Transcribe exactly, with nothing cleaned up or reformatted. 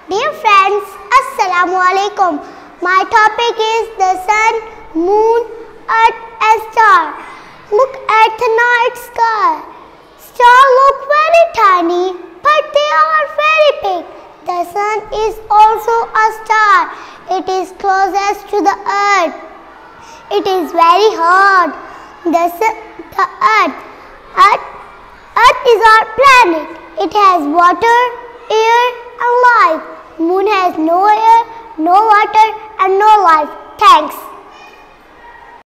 Dear friends, Assalamu alaikum. My topic is the sun, moon, earth and star. Look at the night sky. Stars look very tiny, but they are very big. The sun is also a star. It is closest to the earth. It is very hot. The sun, the earth. Earth, earth is our planet. It has water, air and life. Moon has no air, no water and no life. Thanks.